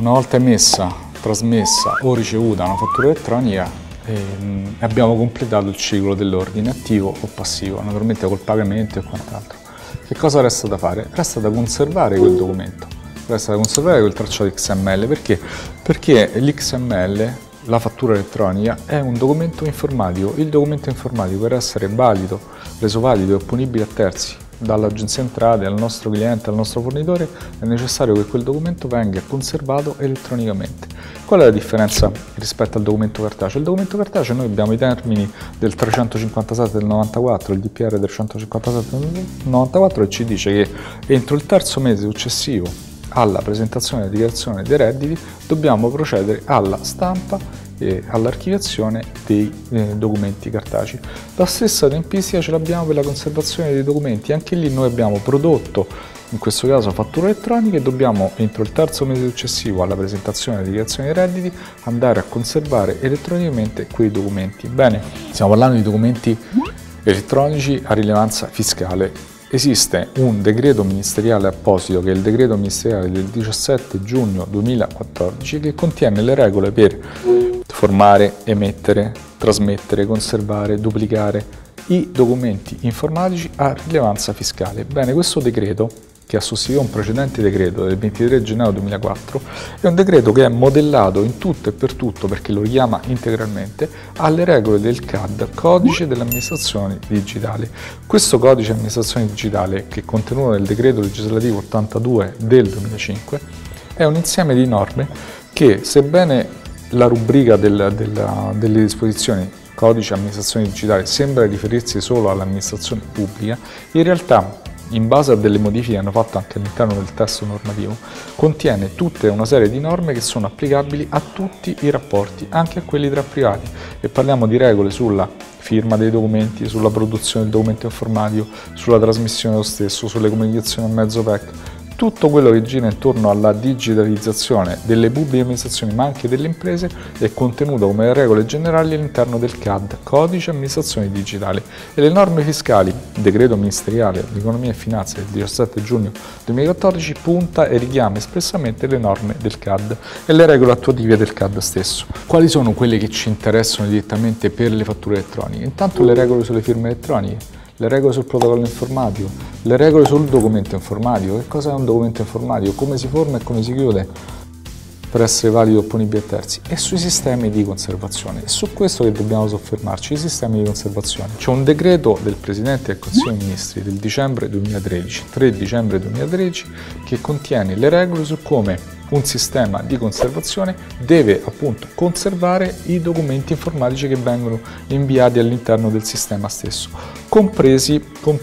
una volta emessa, trasmessa o ricevuta una fattura elettronica, abbiamo completato il ciclo dell'ordine attivo o passivo, naturalmente col pagamento e quant'altro. Che cosa resta da fare? Resta da conservare quel documento, resta da conservare quel tracciato XML. Perché? Perché l'XML, la fattura elettronica, è un documento informatico. Il documento informatico, per essere valido, reso valido e opponibile a terzi, dall'agenzia entrate al nostro cliente, al nostro fornitore, è necessario che quel documento venga conservato elettronicamente. Qual è la differenza rispetto al documento cartaceo? Il documento cartaceo, noi abbiamo i termini del 357 del 94, il DPR 357 del 94, e ci dice che entro il terzo mese successivo alla presentazione della dichiarazione dei redditi dobbiamo procedere alla stampa e all'archiviazione dei documenti cartacei. La stessa tempistica ce l'abbiamo per la conservazione dei documenti. Anche lì noi abbiamo prodotto, in questo caso fatture elettroniche, e dobbiamo entro il terzo mese successivo alla presentazione della dichiarazione dei redditi andare a conservare elettronicamente quei documenti. Bene, stiamo parlando di documenti elettronici a rilevanza fiscale. Esiste un decreto ministeriale apposito, che è il decreto ministeriale del 17 giugno 2014, che contiene le regole per formare, emettere, trasmettere, conservare, duplicare i documenti informatici a rilevanza fiscale. Bene, questo decreto, che ha sostituito un precedente decreto del 23 gennaio 2004, è un decreto che è modellato in tutto e per tutto, perché lo richiama integralmente, alle regole del CAD, Codice delle Amministrazioni Digitali. Questo Codice delle Amministrazioni Digitali, che è contenuto nel decreto legislativo 82 del 2005, è un insieme di norme che, sebbene la rubrica delle disposizioni Codice Amministrazione Digitale sembra riferirsi solo all'amministrazione pubblica, in realtà, in base a delle modifiche che hanno fatto anche all'interno del testo normativo, contiene tutta una serie di norme che sono applicabili a tutti i rapporti, anche a quelli tra privati. E parliamo di regole sulla firma dei documenti, sulla produzione del documento informatico, sulla trasmissione dello stesso, sulle comunicazioni a mezzo PEC. Tutto quello che gira intorno alla digitalizzazione delle pubbliche amministrazioni, ma anche delle imprese, è contenuto come regole generali all'interno del CAD, Codice Amministrazioni Digitali. E le norme fiscali, decreto ministeriale di Economia e Finanza del 17 giugno 2014, punta e richiama espressamente le norme del CAD e le regole attuative del CAD stesso. Quali sono quelle che ci interessano direttamente per le fatture elettroniche? Intanto le regole sulle firme elettroniche, le regole sul protocollo informatico, le regole sul documento informatico. Che cosa è un documento informatico? Come si forma e come si chiude per essere valido e opponibile a terzi? E sui sistemi di conservazione. È su questo che dobbiamo soffermarci, i sistemi di conservazione. C'è un decreto del Presidente del Consiglio dei Ministri del dicembre 2013, 3 dicembre 2013, che contiene le regole su come un sistema di conservazione deve appunto conservare i documenti informatici che vengono inviati all'interno del sistema stesso, compresi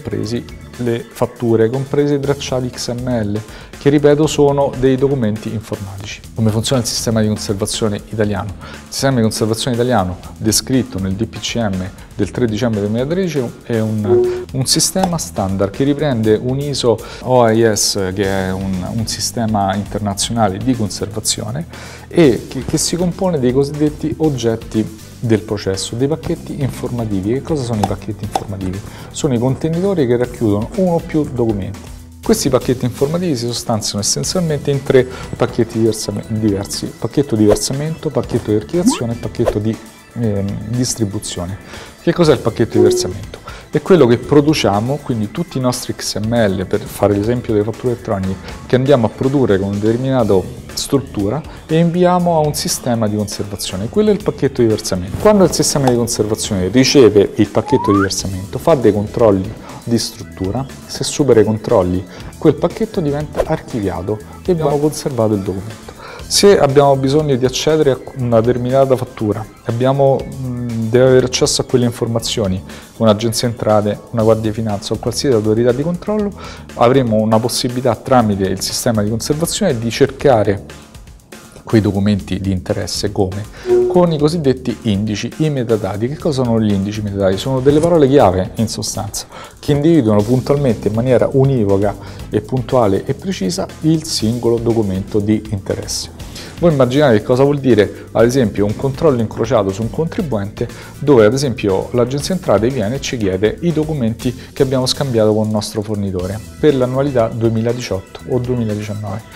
le fatture, compresi i tracciati XML, che ripeto sono dei documenti informatici. Come funziona il sistema di conservazione italiano? Il sistema di conservazione italiano, descritto nel DPCM del 3 dicembre 2013, è un sistema standard che riprende un ISO OIS, che è un sistema internazionale di conservazione, e che si compone dei cosiddetti oggetti del processo, dei pacchetti informativi. Che cosa sono i pacchetti informativi? Sono i contenitori che racchiudono uno o più documenti. Questi pacchetti informativi si sostanziano essenzialmente in 3 pacchetti diversi: pacchetto di versamento, pacchetto di archiviazione e pacchetto di distribuzione. Che cos'è il pacchetto di versamento? È quello che produciamo, quindi tutti i nostri XML, per fare l'esempio delle fatture elettroniche, che andiamo a produrre con una determinata struttura e inviamo a un sistema di conservazione. Quello è il pacchetto di versamento. Quando il sistema di conservazione riceve il pacchetto di versamento, fa dei controlli di struttura. Se supera i controlli, quel pacchetto diventa archiviato e abbiamo conservato il documento. Se abbiamo bisogno di accedere a una determinata fattura, deve avere accesso a quelle informazioni un'agenzia entrate, una guardia di finanza o qualsiasi autorità di controllo, avremo una possibilità tramite il sistema di conservazione di cercare quei documenti di interesse. Come? Con i cosiddetti indici, i metadati. Che cosa sono gli indici metadati? Sono delle parole chiave, in sostanza, che individuano puntualmente, in maniera univoca e puntuale e precisa, il singolo documento di interesse. Voi immaginate che cosa vuol dire, ad esempio, un controllo incrociato su un contribuente, dove ad esempio l'agenzia entrate viene e ci chiede i documenti che abbiamo scambiato con il nostro fornitore per l'annualità 2018 o 2019.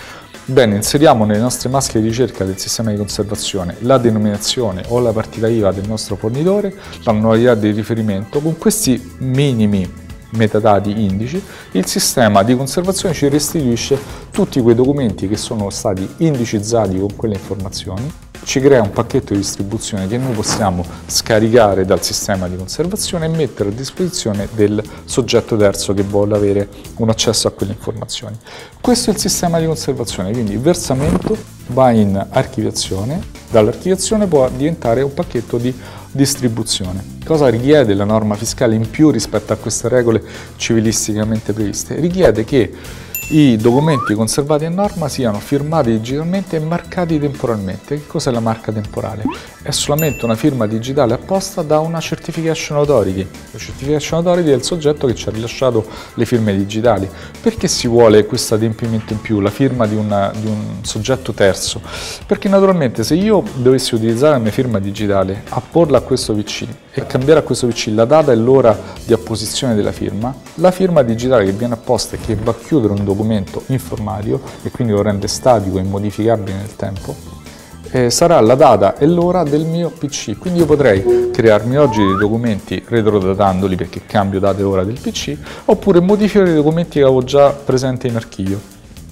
Bene, inseriamo nelle nostre maschere di ricerca del sistema di conservazione la denominazione o la partita IVA del nostro fornitore, l'annualità di riferimento. Con questi minimi metadati indici, il sistema di conservazione ci restituisce tutti quei documenti che sono stati indicizzati con quelle informazioni, ci crea un pacchetto di distribuzione che noi possiamo scaricare dal sistema di conservazione e mettere a disposizione del soggetto terzo che vuole avere un accesso a quelle informazioni. Questo è il sistema di conservazione, quindi il versamento va in archiviazione, dall'archiviazione può diventare un pacchetto di distribuzione. Cosa richiede la norma fiscale in più rispetto a queste regole civilisticamente previste? Richiede che i documenti conservati a norma siano firmati digitalmente e marcati temporalmente. Che cos'è la marca temporale? È solamente una firma digitale apposta da una Certification Authority. La Certification Authority è il soggetto che ci ha rilasciato le firme digitali. Perché si vuole questo adempimento in più, la firma di un soggetto terzo? Perché naturalmente se io dovessi utilizzare la mia firma digitale, apporla a questo PC e cambiare a questo PC la data e l'ora di apposizione della firma, la firma digitale che viene apposta e che va a chiudere un documento informatico e quindi lo rende statico e immodificabile nel tempo, sarà la data e l'ora del mio PC. Quindi io potrei crearmi oggi dei documenti retrodatandoli perché cambio data e ora del PC, oppure modificare i documenti che avevo già presenti in archivio.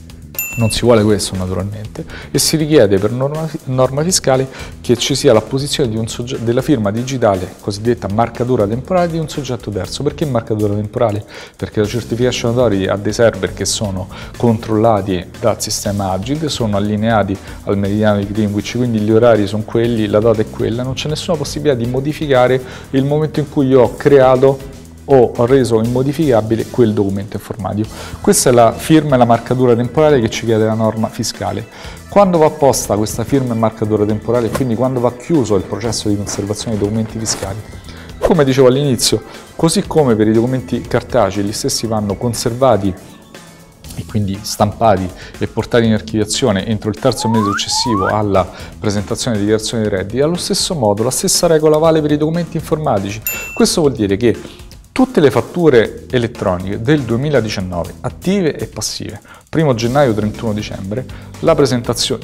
Non si vuole questo naturalmente e si richiede per norma fiscale che ci sia l'apposizione della firma digitale, cosiddetta marcatura temporale, di un soggetto terzo. Perché marcatura temporale? Perché la Certification Authority ha dei server che sono controllati dal sistema Agid, sono allineati al meridiano di Greenwich, quindi gli orari sono quelli, la data è quella, non c'è nessuna possibilità di modificare il momento in cui io ho creato o reso immodificabile quel documento informatico. Questa è la firma e la marcatura temporale che ci chiede la norma fiscale. Quando va apposta questa firma e marcatura temporale, quindi quando va chiuso il processo di conservazione dei documenti fiscali? Come dicevo all'inizio, così come per i documenti cartacei, gli stessi vanno conservati e quindi stampati e portati in archiviazione entro il terzo mese successivo alla presentazione di dichiarazione dei redditi, allo stesso modo la stessa regola vale per i documenti informatici. Questo vuol dire che tutte le fatture elettroniche del 2019, attive e passive, 1 gennaio 31 dicembre, la presentazione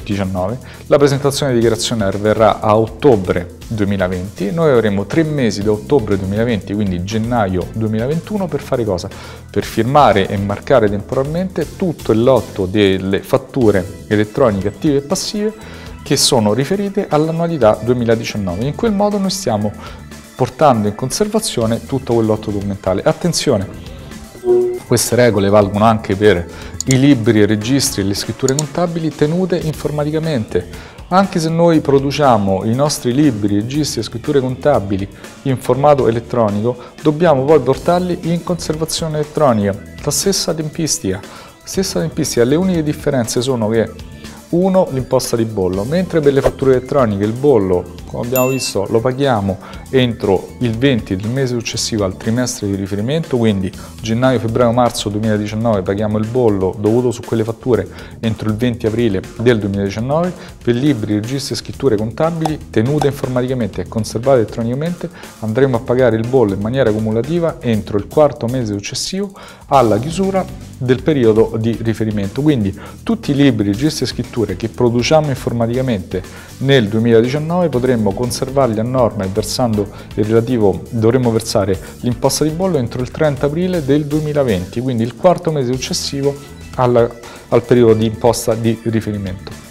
di dichiarazione avverrà a ottobre 2020, noi avremo 3 mesi da ottobre 2020, quindi gennaio 2021, per fare cosa? Per firmare e marcare temporalmente tutto il lotto delle fatture elettroniche attive e passive che sono riferite all'annualità 2019. In quel modo noi stiamo portando in conservazione tutto quel lotto documentale. Attenzione, queste regole valgono anche per i libri, i registri e le scritture contabili tenute informaticamente. Anche se noi produciamo i nostri libri, registri e scritture contabili in formato elettronico, dobbiamo poi portarli in conservazione elettronica. La stessa tempistica. Le uniche differenze sono che uno, l'imposta di bollo, mentre per le fatture elettroniche il bollo, come abbiamo visto, lo paghiamo entro il 20 del mese successivo al trimestre di riferimento, quindi gennaio, febbraio, marzo 2019 paghiamo il bollo dovuto su quelle fatture entro il 20 aprile del 2019, per libri, registri e scritture contabili tenute informaticamente e conservate elettronicamente andremo a pagare il bollo in maniera cumulativa entro il quarto mese successivo alla chiusura del periodo di riferimento. Quindi tutti i libri, registri e scritture che produciamo informaticamente nel 2019 potremmo conservarli a norma e versando il relativo, dovremmo versare l'imposta di bollo entro il 30 aprile del 2020, quindi il quarto mese successivo al periodo di imposta di riferimento.